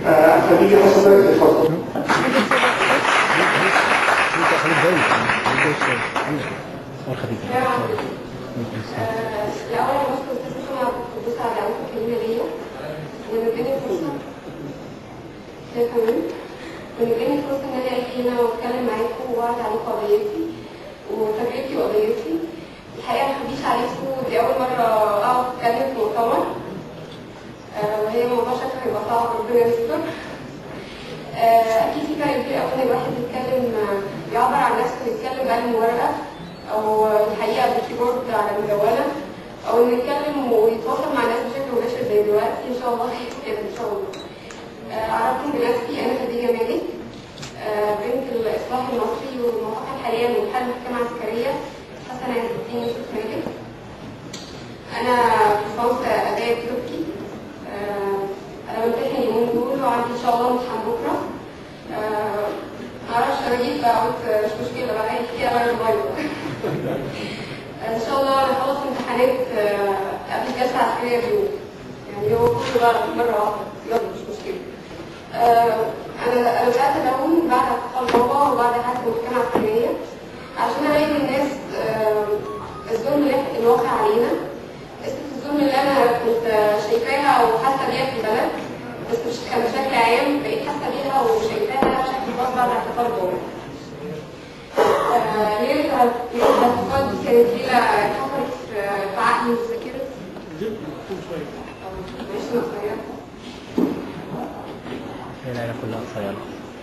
خليجي حسن اتفضل. الأول أنا بشكر أستاذ محمد عبد القدوس على دعوته الكريمة ليا وإداني فرصة إن أنا أجي هنا وأتكلم معاكم وأعرض عليكم قضيتي وتجربتي وقضيتي. الحقيقة ما أخبيش عليكم دي أول مرة أقعد أتكلم في مؤتمر، وهي موضوع شكله هيبقى صعب، ربنا يستر. أكيد في فرق كبير أوي إن الواحد يتكلم يعبر عن نفسه ويتكلم بقلم ورقة أو الحقيقة بالكيبورد على مدونة، أو إنه يتكلم ويتواصل مع الناس بشكل مباشر زي دلوقتي. إن شاء الله خير كده إن شاء الله. أعرفكم بنفسي، أنا خديجة مالك، بنت الإصلاح المصري والمعتقل حاليا من محل محكمة عسكرية حسن عز الدين يوسف مالك. أنا كنت أداء تركي. أنا بمتحن اليومين دول وعندي إن شاء الله امتحان بكرة. معرفش أجيب بقى، قلت مش مشكلة بقى، هي فيها غير الموبايل. إن شاء الله أنا خلص امتحانات قبل الجلسة العسكرية بيوم، يعني هو كله بقى مرة واحدة، يلا مش مشكلة. أنا بدأت ألون بعد اعتقال بابا وبعد حادثة المحكمة العسكرية عشان أبين للناس الظلم اللي واقع علينا، قصة الظلم اللي أنا كنت شايفاها وحاسة بيها في البلد، بس مش بشكل عام، بقيت حاسة بيها وشايفاها بشكل خاص بعد اعتقال بابا. ليلة الاعتقال دي كانت ليلة اتحفرت في عقلي وذاكرتي. معلش أنا قصيرة. هي العيلة كلها قصيرة.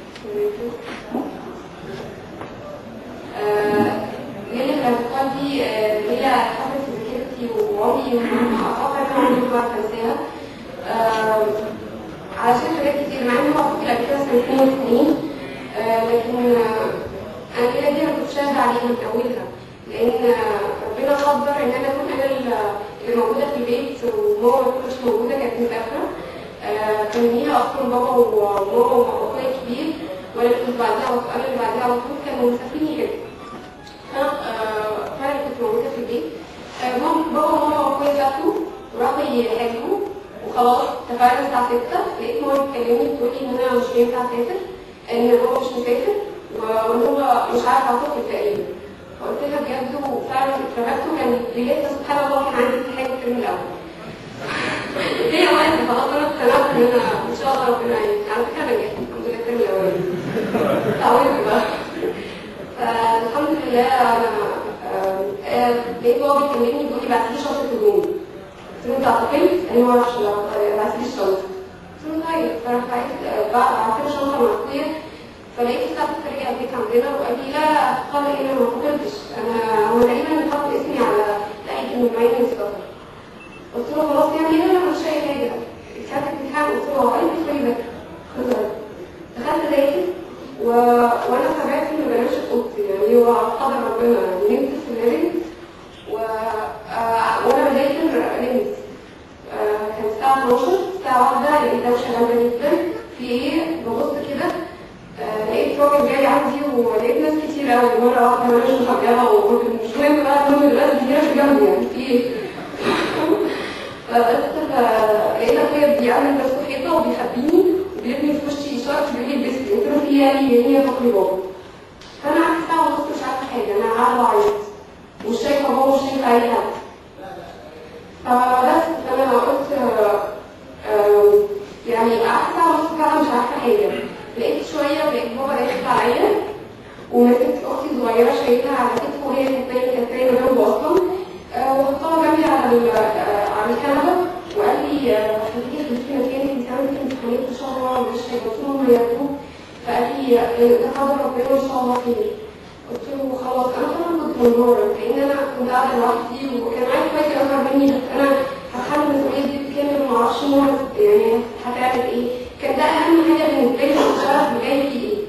ليلة الاعتقال دي ليلة اتحفرت في ذاكرتي وعمري ما أتوقع إن عمري ما أنساها. علشان حاجات كتير، مع إن هو قبل كده سنتين وسنين، لكن أنا الليلة دي أنا كنت شاهدة عليها من أولها، لأن ربنا قدر إن أنا أكون أنا اللي موجودة في البيت وماما ما كنتش موجودة، كانت مسافرة. كان ليها أصلا بابا وماما وأخويا الكبير، وأنا كنت بعدها وأنا اللي بعدها على طول كانوا مسافرين هنا. فأنا كنت موجودة في البيت. بابا وماما وأخويا سافروا وراحوا يحجوا وخلاص اتفقنا الساعة 6. لقيت ماما بتكلمني بتقولي إن أنا مش هينفع أسافر، إن بابا مش مسافر وإن هو مش عارف أعتقد تقريبا. فقلت لها بجد وفعلا اترهبت، وكان ليلتها سبحان الله كان عندي امتحان الترم الأول. هي وقت خلاص انا اقتنعت ان انا ان شاء الله ربنا على فكره نجحت الحمد لله الترم الاولاني. تعودت بقى. فالحمد لله انا لقيت بابا بيكلمني بيقول لي بعتي لي شنطه هدومي. قلت له انت اعتقلت؟ قال لي ما اعرفش، بعتي لي الشنطه. قلت له طيب. فراح بعت لي شنطه مع اخويا، فلقيت الساعه 6 رجع البيت عندنا وقال لي لا اعتقل ايه، انا ما اعتقلتش، هو تقريبا حط اسمي على لائحه المبين السفر. قلت له خلاص يعني انا مش اي حاجه، كانت الامتحان. قلت له قال لي خلي بالك دخلت ذاكر وانا تابعت اني ما بنامش في اوضتي، يعني هو قدر ربنا، نمت في الليل وانا بذاكر نمت. كان الساعه 12 الساعه 1 لقيت دوشه جامده جدا. في ايه؟ ببص كده لقيت راجل جاي عندي ولقيت ناس كتير قوي مره واحده، انا مش محجبه ومش مهم بقى المهم دلوقتي دي مش جنبي، يعني في ايه؟ لقيت اخويا بيعمل نفسه حيطه وبيخبيني وبيرمي في وشي اشاره بيقول لي البسي. قلت له في ايه؟ قال لي هي فقري بابا. فانا قعدت ساعه ونص مش عارفه حاجه، انا قاعده اعيط مش شايفه بابا ومش شايفه اي حد. فبس انا قلت يعني قعدت ساعه ونص فعلا مش عارفه حاجه. لقيت شويه ولقيت بابا داخل عليا ومسكت اختي الصغيره شايلها على كتفه وهي كانت نايمه جنبه اصلا، وحطها جنبي على الكنبه وقال لي خليكي في مكانك، انت عندك امتحانات ان شاء الله مش هيبطلوا ما ياخدوه. فقال لي ده قدر ربنا وان شاء الله خير. قلت له خلاص. انا طبعا كنت منهاره لان انا كنت قاعده لوحدي وكان معايا اخواتي اصغر مني، بس انا هتحمل المسؤوليه دي بكامل وما اعرفش ماما يعني هتعمل ايه. كان ده اهم حاجه بالنسبه لي، مش عارف جاي في ايه.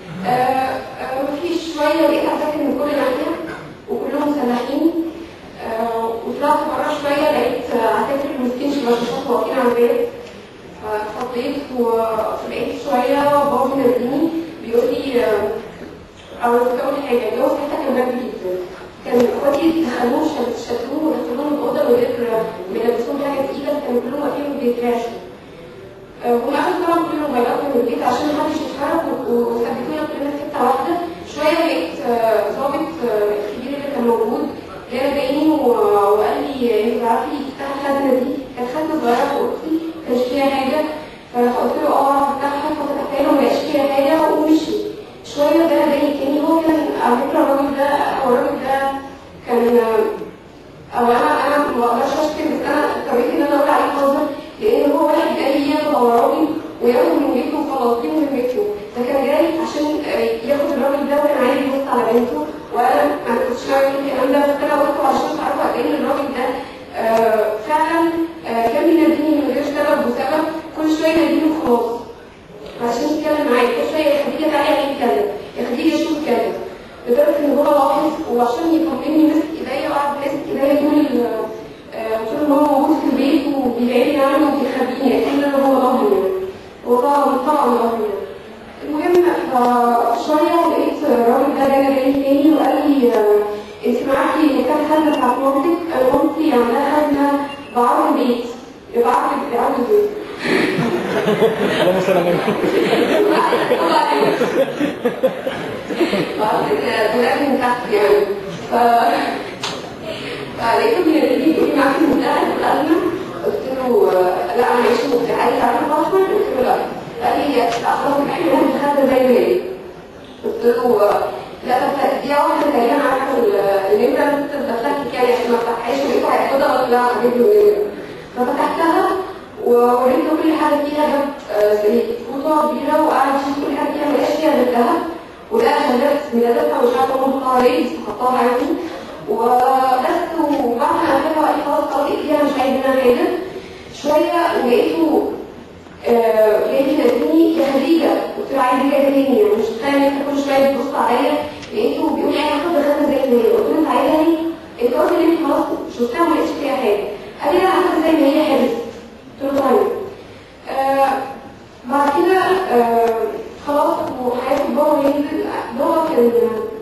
مفيش شويه لقيت اذاكر من كل ناحيه وكلهم مسلحين. وطلعت بره شويه لقيت عساكر المسكين شباشات واقفين على الباب. فاتخضيت ولقيت شويه بابا ناديني بيقول لي او اقول حاجه، الجو ساعتها كان برد جدا. كان اخواتي دخلوه شدوه ودخلوه الاوضه من غير ما يلبسوهم حاجه تقيله، كانوا كلهم واقفين بيترعشوا. هم اخدوا طبعا كل الموبايلات من البيت عشان محدش يتحرك وثبتونا كلنا في حته واحده. شويه لقيت ضابط الكبير اللي كان موجود جاي باين وقال لي انت عارفه تفتحي الخزنه دي؟ كانت خزنه صغيره في اوضتي ما كانش فيها حاجه. فقلت له اعرف افتحها، ففتحتها له ما لقيتش فيها حاجه ومشي. شويه ده باين تاني. هو كان على فكره الراجل ده كان انا ما اقدرش اشتم، بس انا اضطريت ان انا اقول عليه حاضر لان هو واحد جاي ياخد وراني وياخد من بيته وخلاصين من بيته. فكان جاي عشان ياخد الراجل ده وكان عايز يبص على بنته، وانا ما كنتش ناوي الكلام ده، بس انا قلته عشان تعرفوا قد ايه الراجل ده فعلا كان بيناديني من غير سبب وسبب. كل شويه يناديني وخلاص عشان يتكلم معايا، كل شويه يا خديجه تعالي نتكلم، يا خديجه شوف كذا. لدرجه ان هو لاحظ وعشان يطمني مسك ايديا وقعد ماسك ايديا طول قلت له ان هو موجود في البيت وبيبعدني عنه وبيخبيني اكيد ان هو ظهري يعني. هو طبعا ظهري يعني. المهم فشويه لقيت الراجل ده جاي تاني وقال لي انت معاكي كام خزنه بتاعت مامتك؟ مامتي عندها خزنه بعرض البيت، بعرض البيت. اللهم صل على النبي. بعرض الدولاب من تحت يعني. فلقيته بيناديني بيقول لي معاكي مفتاح الخزنه؟ قلت له لا انا معيش مفتاح. قال لي عارفه الباسورد؟ قلت له لا. قال لي اخلاص احنا هناخد الخزنه زي ما هي. قلت له لا بس دي واحده تقريبا عارفه النمره اللي انت بتفتحي يعني عشان ما افتحهاش ولقيته هياخدها ولا لا هجيب له النمره. ففتحتها ووريته كل حاجه فيها، جاب زي فوطه كبيره وقعد يشوف كل حاجه فيها، ما لقاش فيها غير ذهب ولقى شهادات ميلاداتها مش عارفه مامتها ايه بس حطاها عادي وبس. وبعد ما قفلها وقال لي خلاص خلاص اقفليها مش عايز منها حاجه. شويه ولقيته جاي يناديني يا خديجه. قلت له عايز حاجه تاني يعني مش متخيل انت كل شويه بتبص عليا. لقيته بيقول لي هاخد الخزنه زي ما هي. قلت له انت عايزها ايه؟ انت قلت لي انت خلاص شفتها وما لقيتش فيها حاجه. قال لي لا هاخد زي ما هي حلو. قلت له طيب. بعد كده خلاص وهياخد بابا ينزل. بابا كان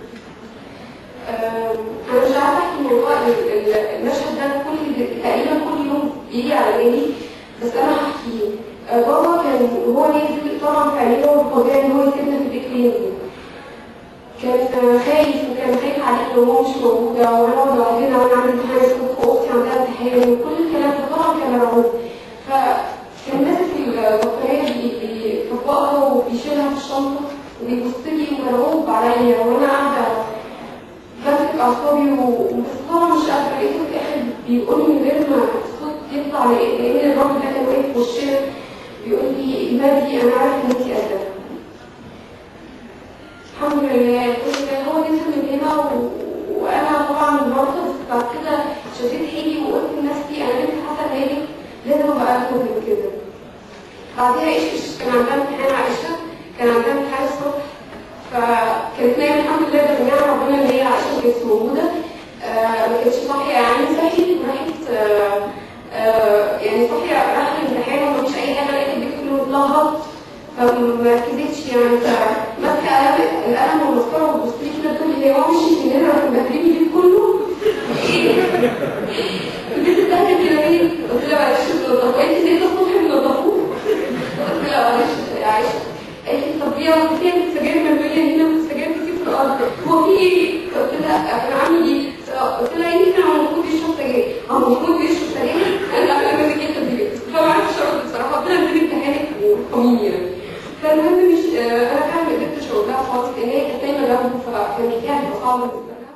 انا مش عارفه احكي موضوع المشهد ده تقريبا كل يوم بيجي على بالي، بس انا هحكيه. بابا كان وهو نازل طبعا في عينيه وطبيعي ان هو يسيبنا في البيت وينزل. كان خايف وكان خايف عليا لو هو مش موجوده وهنقعد لوحدنا وانا عندي امتحان الصبح واختي عندها امتحان وكل الكلام ده طبعا كان مرعوب. فكان ماسك البطاريه بيطبقها وبيشيلها في الشنطه وبيبص لي ومرعوب عليا وانا قاعده بمسك اعصابي بس طبعا مش قادره. لقيته في الاخر بيقول لي من غير ما الصوت يطلع لان الراجل ده كان واقف في وشنا بيقول لي مادي انا عارف ان انت قادره. الحمد لله. هو نزل من هنا وانا طبعا برفض. بعد كده شديت حيلي وقلت لنفسي انا بنت حسن هادي لازم ابقى اكتر من كده. بعدها ايش كان عندها امتحان عائشه، كان عندها امتحان الصبح فكانت نايمه الحمد لله بنعم ربنا ان هي عائشه ما كانتش موجوده. ما كانتش صاحيه يعني صحيت وراحت يعني صاحيه راحت الامتحان ومفيش اي حاجه. لقيت البيت كله متلخبط فما ركزتش يعني. فماسكه القلم والمسطره وبص لي كده بتقول لي هو مش مننا واحنا مبهدلين البيت كله؟ البيت اتبهدل كده ليه؟ قلت لها معلش بنضفوه. انت ازاي الصبح بنضفوه؟ قلت لها معلش يا عائشه. قالت لي طب يا فين السجاير مرميه هنا والسجاير كتير في الارض هو في ايه؟ قلت لها كان عامل ايه؟ قلت لها يمكن عم محمود بيشرب سجاير. عم محمود بيشرب سجاير؟ انا قبل ما اجي كده دي فما عرفتش ارد بصراحه. قلت لها انت امتحانك وارحميني يعني. فالمهم مش انا فعلا ما قدرتش اقول لها خالص لان هي كانت نايمه جنبه فكان فيها هتبقى صعبه جدا.